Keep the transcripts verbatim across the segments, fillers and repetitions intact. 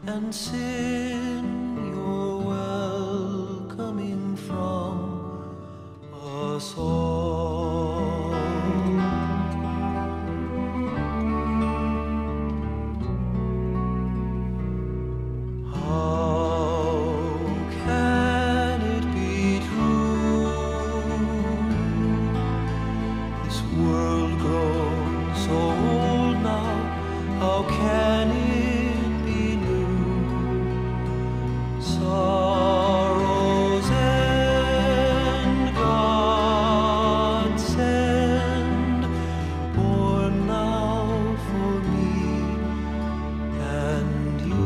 and sin you're welcoming from us all. How can it be true, this world grown so old now? How can it be new? Sorrows and God send, born now for me and you.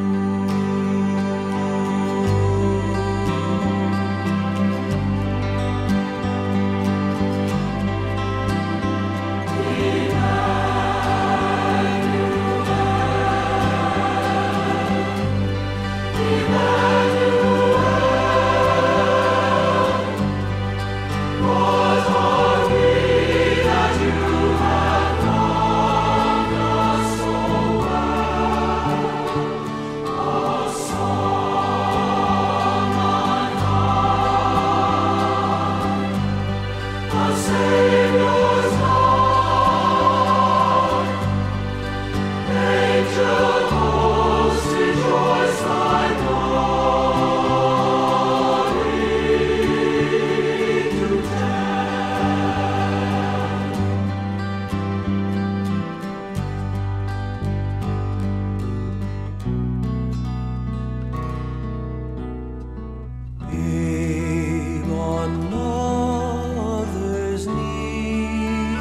Babe on mother's knee,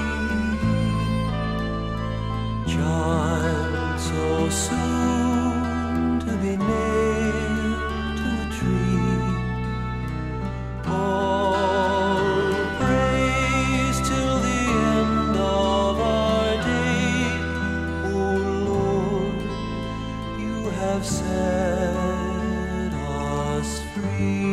child so soon to be nailed to a tree. All praise till the end of our day. Oh Lord, you have set us free.